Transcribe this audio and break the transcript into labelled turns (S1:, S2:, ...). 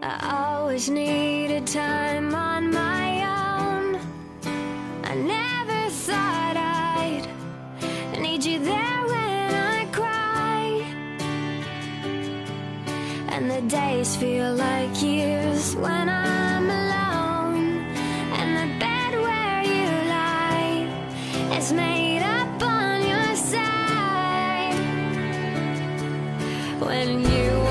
S1: I always needed time on my own. I never thought I'd need you there when I cry, and the days feel like years when I'm alone, and the bed where you lie is made up on your side. When you